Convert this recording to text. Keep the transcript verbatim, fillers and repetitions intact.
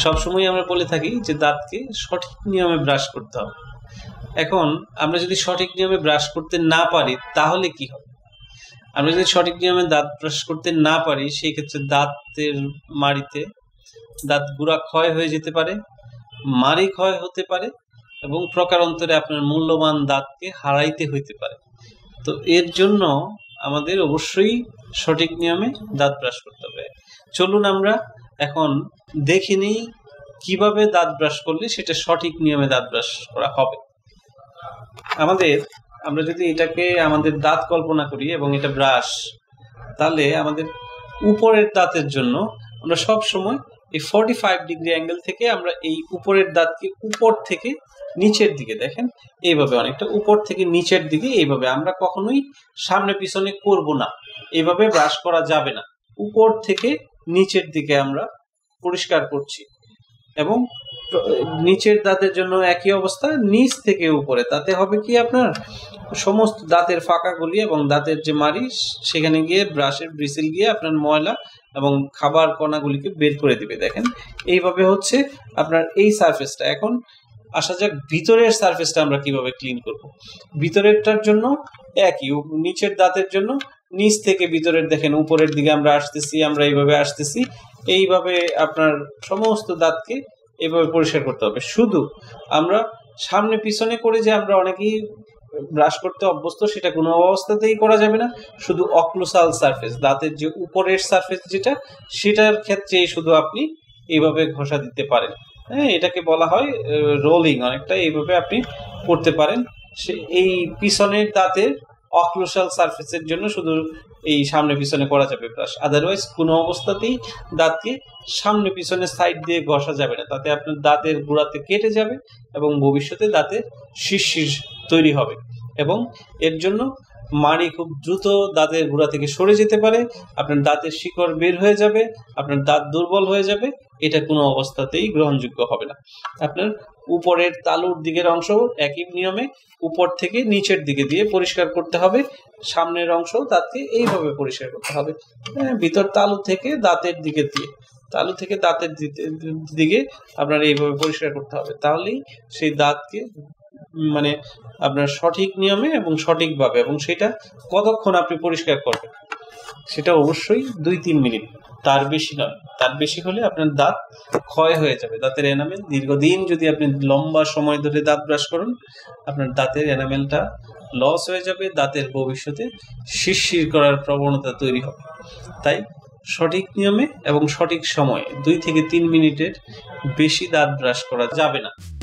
সবসময় আমরা বলে থাকি যে দাঁতকে সঠিক নিয়মে ব্রাশ করতে হবে। এখন আমরা যদি সঠিক নিয়মে ব্রাশ করতে না পারি তাহলে কি হবে? আমরা যদি সঠিক নিয়মে দাঁত ব্রাশ করতে না পারি সেই ক্ষেত্রে দাঁতের মাড়িতে দাঁত গুঁড়া ক্ষয় হয়ে যেতে পারে, মাড়ি ক্ষয় হতে পারে এবং প্রকারান্তরে আপনার মূল্যবান দাঁতকে হারাইতে হইতে পারে। তো এর জন্য আমাদের অবশ্যই সঠিক নিয়মে দাঁত ব্রাশ করতে হবে। চলুন আমরা এখন দেখে নিই কিভাবে দাঁত ব্রাশ করলে সেটা সঠিক নিয়মে দাঁত ব্রাশ করা হবে। আমাদের আমরা যদি এটাকে আমাদের দাঁত কল্পনা করি এবং এটা ব্রাশ, তাহলে আমাদের উপরের দাঁতের জন্য আমরা সব সময় এই ফর্টি ফাইভ ডিগ্রি অ্যাঙ্গেল থেকে আমরা এই উপরের দাঁতকে উপর থেকে নিচের দিকে, দেখেন এইভাবে অনেকটা উপর থেকে নিচের দিকে, এইভাবে আমরা কখনোই সামনে পিছনে করব না, এইভাবে ব্রাশ করা যাবে না। উপর থেকে নিচের দিকে আমরা পরিষ্কার করছি এবং নিচের দাঁতের জন্য একই অবস্থা, নিচ থেকে উপরে। তাতে হবে কি, আপনার সমস্ত দাঁতের ফাঁকাগুলি এবং দাঁতের যে মাড়ি সেখানে গিয়ে ব্রাশের ব্রিসেল গিয়ে আপনার ময়লা এবং খাবার কণাগুলিকে বের করে দিবে। দেখেন এইভাবে হচ্ছে আপনার এই সারফেসটা। এখন আসা যাক ভিতরের সারফেসটা আমরা কিভাবে ক্লিন করব। ভিতরেরটার জন্য একই, নিচের দাঁতের জন্য নিচ থেকে ভিতরের, দেখেন উপরের দিকে আমরা আসতেছি, আমরা এইভাবে আসতেছি, এইভাবে আপনার সমস্ত দাঁতকে এইভাবে পরিষ্কার করতে হবে। শুধু আমরা সামনে পিছনে করে যে আমরা অনেকেই ব্রাশ করতে অভ্যস্ত, সেটা কোনো অবস্থাতেই করা যাবে না। শুধু অক্লুসাল সারফেস, দাঁতের যে উপরের সারফেস যেটা, সেটার ক্ষেত্রেই শুধু আপনি এইভাবে ঘষা দিতে পারেন। হ্যাঁ, এটাকে বলা হয় রোলিং। অনেকটা এইভাবে আপনি করতে পারেন। সে এই পিছনের দাঁতের অক্লুসাল সারফেসের জন্য শুধু এই সামনে পিছনে করা যাবে ব্রাশ। আদারওয়াইজ কোনো অবস্থাতেই দাঁতকে সামনে পিছনে সাইড দিয়ে ঘষা যাবে না, তাতে আপনার দাঁতের গোড়াতে কেটে যাবে এবং ভবিষ্যতে দাঁতের শিরশির তৈরি হবে এবং এর জন্য মাড়ি খুব দ্রুত দাঁতের গোড়া থেকে সরে যেতে পারে, আপনার দাঁতের শিকড় বের হয়ে যাবে, আপনার দাঁত দুর্বল হয়ে যাবে। এটা কোনো অবস্থাতেই গ্রহণযোগ্য হবে না। আপনার উপরের তালুর দিকের অংশ একই নিয়মে উপর থেকে নিচের দিকে দিয়ে পরিষ্কার করতে হবে, সামনের অংশ দাঁতকে এইভাবে পরিষ্কার করতে হবে। ভিতর তালু থেকে দাঁতের দিকে দিয়ে, তালু থেকে দাঁতের দিকে আপনার এইভাবে পরিষ্কার করতে হবে। তাহলেই সেই দাঁতকে মানে আপনার সঠিক নিয়মে এবং সঠিকভাবে, এবং সেটা কতক্ষণ আপনি পরিষ্কার করবেন সেটা অবশ্যই দুই তিন মিনিট, তার বেশি নয়। তার বেশি হলে আপনার দাঁত ক্ষয় হয়ে যাবে। দাঁতের এনামেল দীর্ঘদিন যদি আপনি লম্বা সময় ধরে দাঁত ব্রাশ করেন, আপনার দাঁতের এনামেলটা লস হয়ে যাবে, দাঁতের ভবিষ্যতে শিরশির করার প্রবণতা তৈরি হবে। তাই সঠিক নিয়মে এবং সঠিক সময়ে দুই থেকে তিন মিনিটের বেশি দাঁত ব্রাশ করা যাবে না।